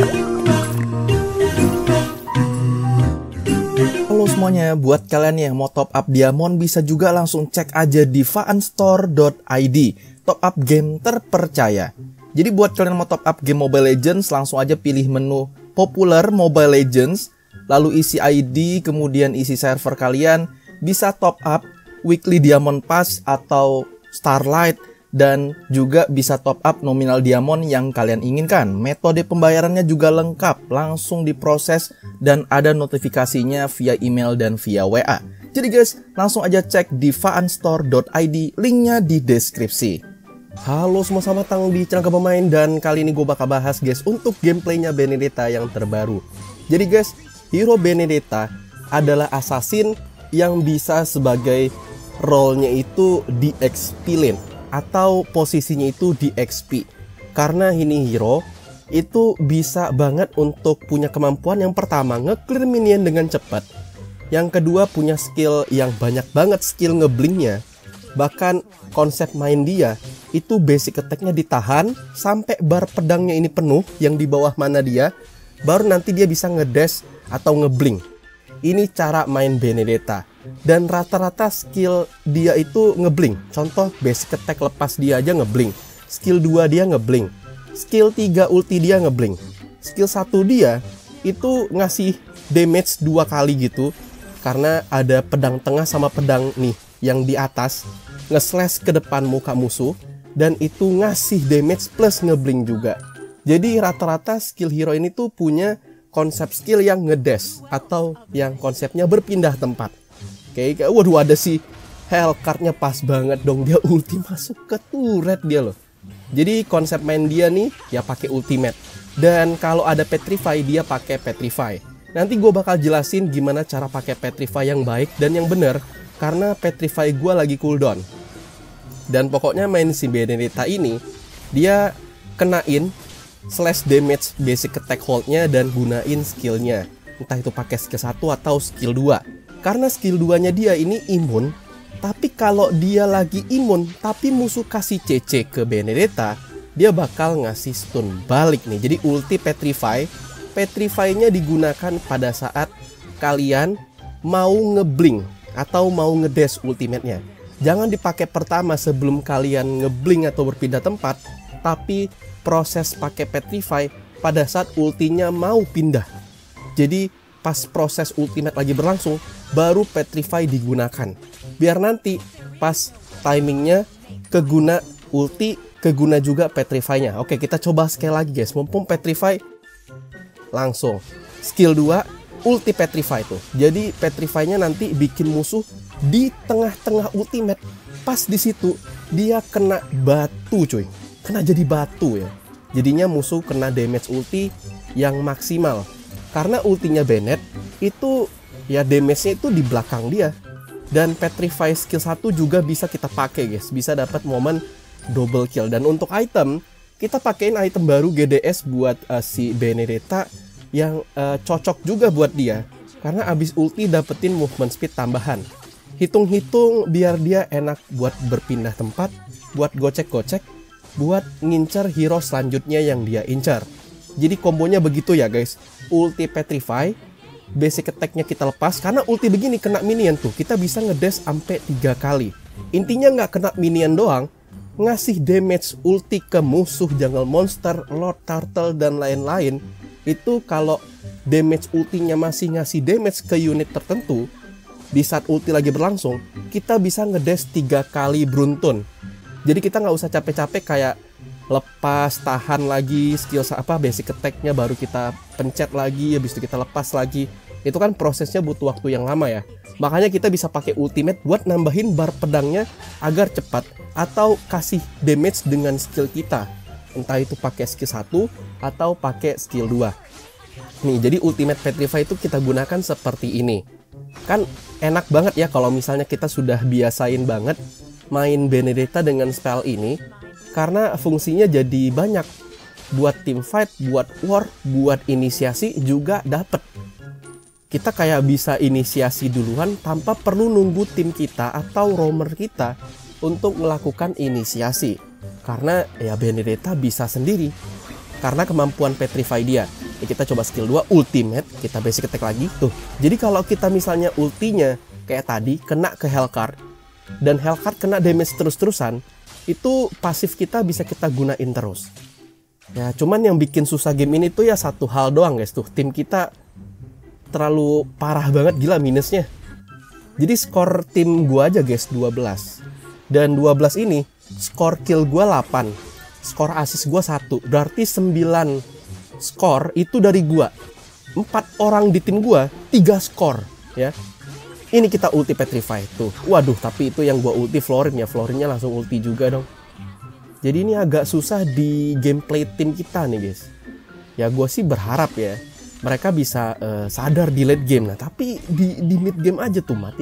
Halo semuanya, buat kalian yang mau top up diamond bisa juga langsung cek aja di faanstore.id, top up game terpercaya. Jadi buat kalian yang mau top up game Mobile Legends, langsung aja pilih menu populer Mobile Legends, lalu isi ID, kemudian isi server kalian, bisa top up weekly diamond pass atau starlight, dan juga bisa top up nominal diamond yang kalian inginkan. Metode pembayarannya juga lengkap, langsung diproses dan ada notifikasinya via email dan via WA. Jadi guys, langsung aja cek di faanstore.id, linknya di deskripsi. Halo semua, selamat datang di channel Pemain, dan kali ini gue bakal bahas guys untuk gameplaynya Benedetta yang terbaru. Jadi guys, hero Benedetta adalah assassin yang bisa sebagai role-nya itu di XP lane atau posisinya itu di XP. Karena ini hero itu bisa banget untuk punya kemampuan yang pertama nge-clear minion dengan cepat. Yang kedua punya skill yang banyak banget, skill ngeblinknya. Bahkan konsep main dia itu basic attack-nya ditahan sampai bar pedangnya ini penuh yang di bawah mana dia, baru nanti dia bisa ngedash atau ngeblink. Ini cara main Benedetta. Dan rata-rata skill dia itu ngeblink. Contoh basic attack lepas dia aja ngeblink. Skill 2 dia ngeblink. Skill 3 ulti dia ngeblink. Skill 1 dia itu ngasih damage 2 kali gitu. Karena ada pedang tengah sama pedang nih yang di atas nge-slash ke depan muka musuh. Dan itu ngasih damage plus ngeblink juga. Jadi rata-rata skill hero ini tuh punya konsep skill yang ngedash atau yang konsepnya berpindah tempat. Kayak waduh, ada si Hellcard-nya pas banget dong, dia ulti masuk ke turret dia loh. Jadi konsep main dia nih ya pakai ultimate. Dan kalau ada Petrify dia pakai Petrify. Nanti gue bakal jelasin gimana cara pakai Petrify yang baik dan yang bener, karena Petrify gue lagi cooldown. Dan pokoknya main si Benedetta ini dia kenain slash damage basic attack hold-nya dan gunain skillnya. Entah itu pakai skill 1 atau skill 2. Karena skill 2-nya dia ini imun. Tapi kalau dia lagi imun tapi musuh kasih CC ke Benedetta, dia bakal ngasih stun balik nih. Jadi ulti Petrify, Petrify-nya digunakan pada saat kalian mau ngeblink atau mau ngedash ultimate-nya. Jangan dipakai pertama sebelum kalian ngeblink atau berpindah tempat, tapi proses pakai Petrify pada saat ultinya mau pindah. Jadi pas proses ultimate lagi berlangsung, baru Petrify digunakan. Biar nanti pas timingnya keguna ulti, keguna juga Petrify-nya. Oke, kita coba sekali lagi guys. Mumpung Petrify langsung. Skill 2, ulti Petrify tuh. Jadi Petrify-nya nanti bikin musuh di tengah-tengah ultimate. Pas di situ dia kena batu cuy. Kena jadi batu ya. Jadinya musuh kena damage ulti yang maksimal. Karena ultinya Bennett itu ya damage-nya itu di belakang dia. Dan Petrify skill 1 juga bisa kita pakai guys. Bisa dapat momen double kill. Dan untuk item, kita pakein item baru GDS buat si Benedetta yang cocok juga buat dia. Karena abis ulti dapetin movement speed tambahan. Hitung-hitung biar dia enak buat berpindah tempat, buat gocek-gocek, buat ngincer hero selanjutnya yang dia incar. Jadi kombonya begitu ya guys. Ulti Petrify, basic attack-nya kita lepas. Karena ulti begini kena minion tuh, kita bisa ngedash sampai 3 kali. Intinya nggak kena minion doang, ngasih damage ulti ke musuh, jungle monster, lord turtle, dan lain-lain. Itu kalau damage ultinya masih ngasih damage ke unit tertentu, di saat ulti lagi berlangsung, kita bisa ngedash 3 kali beruntun. Jadi kita nggak usah capek-capek kayak lepas, tahan lagi skill basic attack-nya, baru kita pencet lagi, habis itu kita lepas lagi. Itu kan prosesnya butuh waktu yang lama ya. Makanya kita bisa pakai ultimate buat nambahin bar pedangnya agar cepat, atau kasih damage dengan skill kita. Entah itu pakai skill 1 atau pakai skill 2. Nih, jadi ultimate Petrify itu kita gunakan seperti ini. Kan enak banget ya kalau misalnya kita sudah biasain banget main Benedetta dengan spell ini. Karena fungsinya jadi banyak. Buat team fight, buat war, buat inisiasi juga dapet. Kita kayak bisa inisiasi duluan tanpa perlu nunggu tim kita atau roamer kita untuk melakukan inisiasi. Karena ya Benedetta bisa sendiri. karena kemampuan petrify dia. Kita coba skill 2 ultimate, kita basic attack lagi tuh. Jadi kalau kita misalnya ultinya kayak tadi kena ke Hellcard dan Hellcard kena damage terus-terusan, itu pasif kita bisa kita gunain terus. Ya cuman yang bikin susah game ini tuh ya satu hal doang guys tuh, tim kita terlalu parah banget, gila minusnya. Jadi skor tim gua aja guys 12. Dan 12 ini skor kill gua 8, skor assist gua 1. Berarti 9 skor itu dari gua. 4 orang di tim gua 3 skor ya. Ini kita ulti petrify tuh. Waduh, tapi itu yang gua ulti Florin ya. Florinnya langsung ulti juga dong. Jadi ini agak susah di gameplay tim kita nih guys. Ya gua sih berharap ya mereka bisa sadar di late game. Nah tapi di mid game aja tuh mati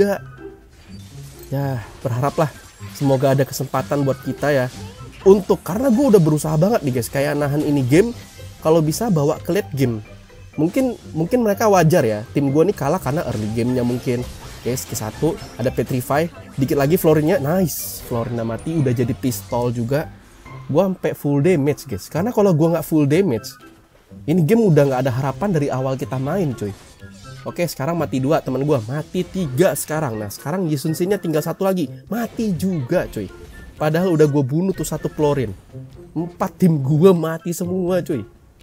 3. Ya berharaplah semoga ada kesempatan buat kita ya. Untuk karena gue udah berusaha banget nih guys, kayak nahan ini game, kalau bisa bawa ke late game. Mungkin mereka wajar ya, tim gue nih kalah karena early gamenya mungkin. Guys, ke-1 ada petrify, dikit lagi Florinnya, nice. Florinnya mati, udah jadi pistol juga. Gue sampai full damage guys, karena kalau gue nggak full damage, ini game udah nggak ada harapan dari awal kita main cuy. Oke, sekarang mati 2 teman gue, mati 3 sekarang. Nah sekarang Yisun Shin-nya tinggal 1 lagi, mati juga cuy. Padahal udah gue bunuh tuh 1 Florin. 4 tim gue mati semua cuy.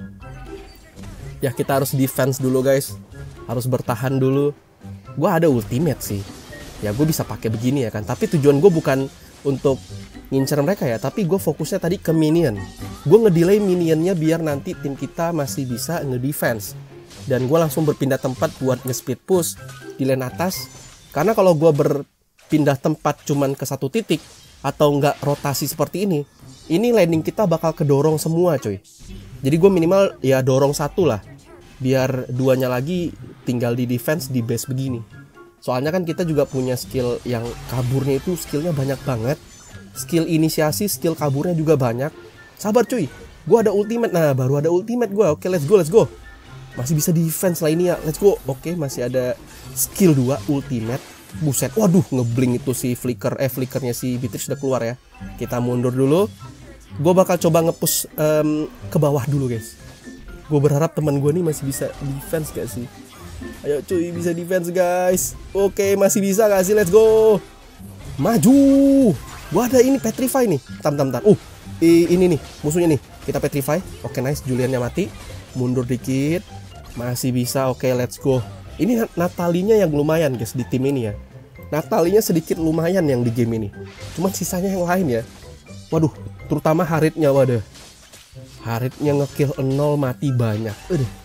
Ya kita harus defense dulu guys, harus bertahan dulu. Gue ada ultimate sih, ya gue bisa pakai begini ya kan. Tapi tujuan gue bukan untuk ngincer mereka ya, tapi gue fokusnya tadi ke minion. Gue ngedelay minionnya biar nanti tim kita masih bisa ngedefense. Dan gue langsung berpindah tempat buat nge-speed push di lane atas. Karena kalau gue berpindah tempat cuman ke satu titik atau nggak rotasi seperti ini landing kita bakal kedorong semua coy. Jadi gue minimal ya dorong 1 lah, biar 2-nya lagi tinggal di defense di base begini. Soalnya kan kita juga punya skill yang kaburnya itu skillnya banyak banget. Skill inisiasi, skill kaburnya juga banyak. Sabar cuy, gue ada ultimate. Nah baru ada ultimate gue. Oke let's go. Masih bisa defense lah ini ya, let's go. Oke masih ada skill 2 ultimate. Buset, waduh ngeblink itu si flickernya si Beatrice udah keluar ya. Kita mundur dulu. Gue bakal coba nge-push ke bawah dulu guys. Gue berharap teman gue nih masih bisa defense gak sih. Ayo cuy bisa defense guys. Oke masih bisa gak sih, let's go. Maju. Gue ada ini petrify nih. Tam. Ini nih musuhnya nih. Kita petrify. Oke nice, Juliannya mati. Mundur dikit. Masih bisa, oke let's go. Ini Natalinya yang lumayan guys di tim ini ya. Natalinya sedikit lumayan yang di game ini. Cuman sisanya yang lain ya. Waduh, terutama Haritnya, waduh. Haritnya ngekill 0 mati banyak.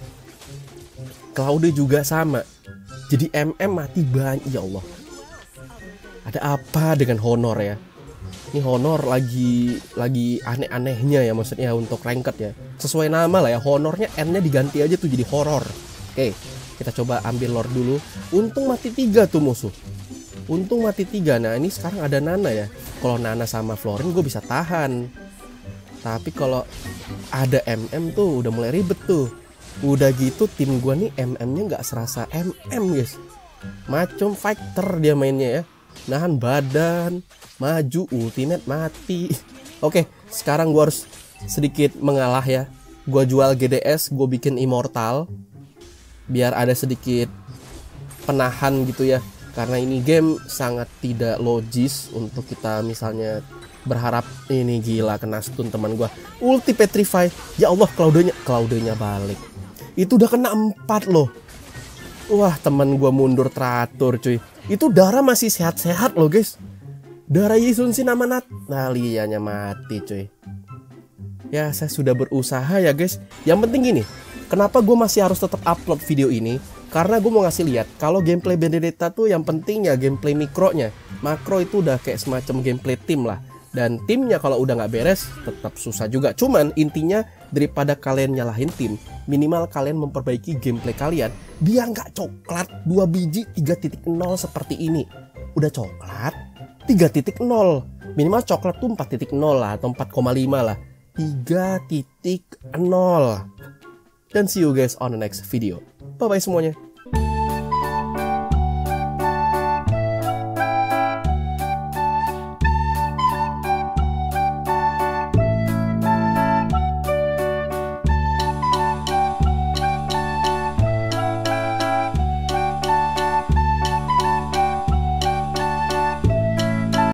Claude juga sama. Jadi MM mati banyak, ya Allah. Ada apa dengan Honor ya? Ini Honor lagi aneh-anehnya ya, maksudnya untuk ranked ya. Sesuai nama lah ya, Honornya N-nya diganti aja tuh jadi horror. Oke, kita coba ambil Lord dulu. Untung mati 3 tuh musuh. Untung mati 3. Nah ini sekarang ada Nana ya. Kalau Nana sama Florin gue bisa tahan. Tapi kalau ada MM tuh udah mulai ribet tuh. Udah gitu tim gue nih MM-nya nggak serasa MM guys. Macam fighter dia mainnya ya. Nahan badan, maju, ultimate mati. Oke, sekarang gue harus sedikit mengalah ya. Gue jual GDS, gue bikin immortal. Biar ada sedikit penahan gitu ya. Karena ini game sangat tidak logis untuk kita misalnya berharap ini gila kena stun teman gua. Ulti petrify. Ya Allah, Claudenya balik. Itu udah kena 4 loh. Wah, teman gua mundur teratur cuy. Itu darah masih sehat-sehat loh guys. Darah Yisun Shin sama Natalianya mati cuy. Ya saya sudah berusaha ya guys. Yang penting gini, kenapa gue masih harus tetap upload video ini? Karena gue mau ngasih lihat kalau gameplay Benedetta tuh yang penting ya gameplay mikronya. Makro itu udah kayak semacam gameplay tim lah. Dan timnya kalau udah nggak beres tetap susah juga. Cuman intinya daripada kalian nyalahin tim, minimal kalian memperbaiki gameplay kalian biar nggak coklat 2 biji 3.0 seperti ini. Udah coklat 3.0, minimal coklat tuh 4.0 lah atau 4,5 lah. 3.0. Dan see you guys on the next video. Bye bye semuanya.